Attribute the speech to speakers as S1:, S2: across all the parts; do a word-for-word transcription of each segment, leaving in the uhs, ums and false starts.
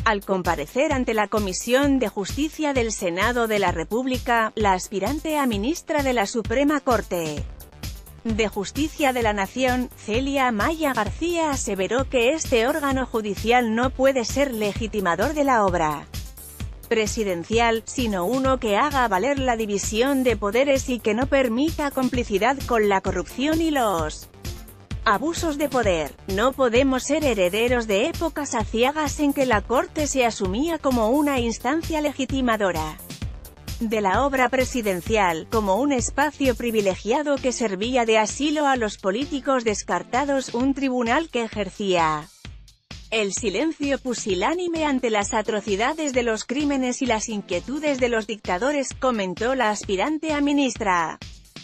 S1: Al comparecer ante la Comisión de Justicia del Senado de la República, la aspirante a ministra de la Suprema Corte de Justicia de la Nación, Celia Amaya García, aseveró que este órgano judicial no puede ser legitimador de la obra presidencial, sino uno que haga valer la división de poderes y que no permita complicidad con la corrupción y los abusos de poder. No podemos ser herederos de épocas aciagas en que la Corte se asumía como una instancia legitimadora de la obra presidencial, como un espacio privilegiado que servía de asilo a los políticos descartados, un tribunal que ejercía el silencio pusilánime ante las atrocidades de los crímenes y las inquietudes de los dictadores, comentó la aspirante a ministra.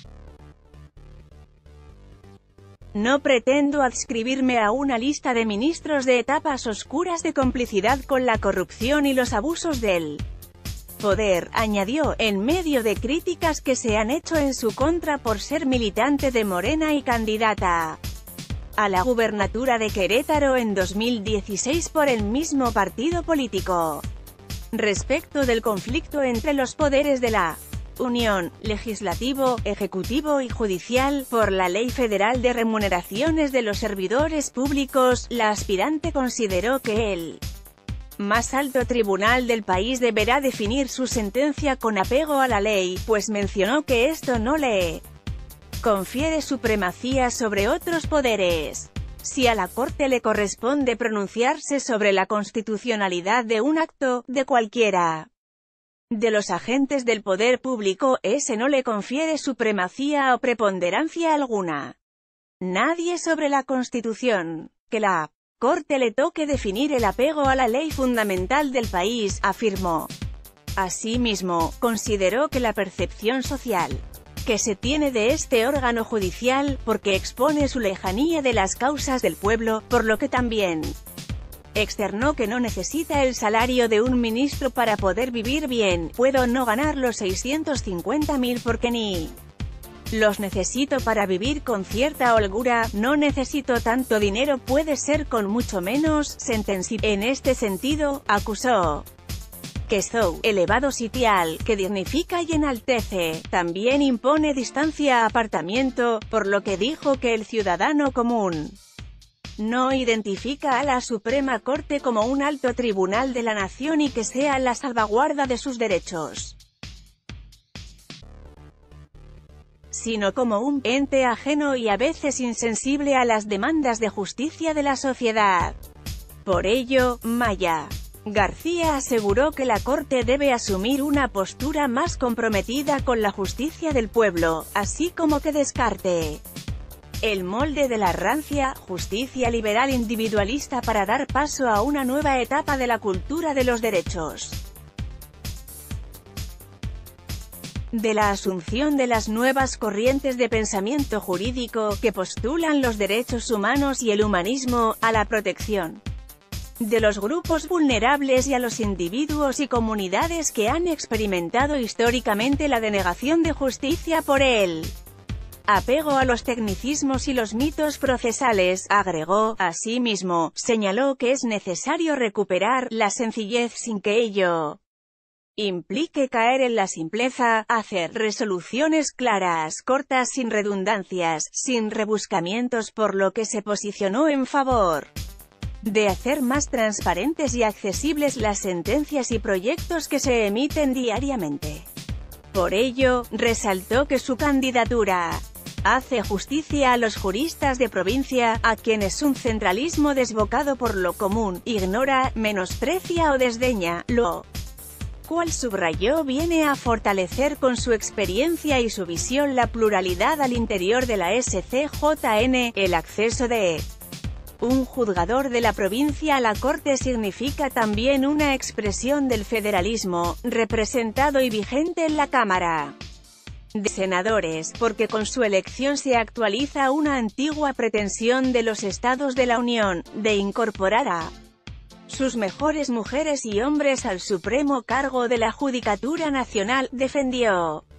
S1: No pretendo adscribirme a una lista de ministros de etapas oscuras de complicidad con la corrupción y los abusos del poder, añadió, en medio de críticas que se han hecho en su contra por ser militante de Morena y candidata a la gubernatura de Querétaro en dos mil dieciséis por el mismo partido político. Respecto del conflicto entre los poderes de la Unión, legislativo, ejecutivo y judicial, por la Ley Federal de Remuneraciones de los Servidores Públicos, la aspirante consideró que el más alto tribunal del país deberá definir su sentencia con apego a la ley, pues mencionó que esto no le confiere supremacía sobre otros poderes. Si a la Corte le corresponde pronunciarse sobre la constitucionalidad de un acto, de cualquiera de los agentes del poder público, ese no le confiere supremacía o preponderancia alguna. Nadie sobre la Constitución. Que la Corte le toque definir el apego a la ley fundamental del país, afirmó. Asimismo, consideró que la percepción social que se tiene de este órgano judicial, porque expone su lejanía de las causas del pueblo, por lo que también externó que no necesita el salario de un ministro para poder vivir bien. Puedo no ganar los seiscientos cincuenta mil porque ni los necesito para vivir con cierta holgura, no necesito tanto dinero, puede ser con mucho menos, sentenció. En este sentido, acusó que su elevado sitial, que dignifica y enaltece, también impone distancia a apartamiento, por lo que dijo que el ciudadano común no identifica a la Suprema Corte como un alto tribunal de la nación y que sea la salvaguarda de sus derechos, sino como un ente ajeno y a veces insensible a las demandas de justicia de la sociedad. Por ello, Amaya García aseguró que la Corte debe asumir una postura más comprometida con la justicia del pueblo, así como que descarte el molde de la rancia justicia liberal individualista para dar paso a una nueva etapa de la cultura de los derechos, de la asunción de las nuevas corrientes de pensamiento jurídico, que postulan los derechos humanos y el humanismo, a la protección de los grupos vulnerables y a los individuos y comunidades que han experimentado históricamente la denegación de justicia por el apego a los tecnicismos y los mitos procesales, agregó. Asimismo, señaló que es necesario recuperar la sencillez sin que ello implique caer en la simpleza, hacer resoluciones claras, cortas, sin redundancias, sin rebuscamientos, por lo que se posicionó en favor de hacer más transparentes y accesibles las sentencias y proyectos que se emiten diariamente. Por ello, resaltó que su candidatura hace justicia a los juristas de provincia, a quienes un centralismo desbocado por lo común ignora, menosprecia o desdeña, lo cual subrayó viene a fortalecer con su experiencia y su visión la pluralidad al interior de la S C J N. El acceso de un juzgador de la provincia a la Corte significa también una expresión del federalismo, representado y vigente en la Cámara de Senadores, porque con su elección se actualiza una antigua pretensión de los estados de la Unión, de incorporar a sus mejores mujeres y hombres al supremo cargo de la Judicatura Nacional, defendió.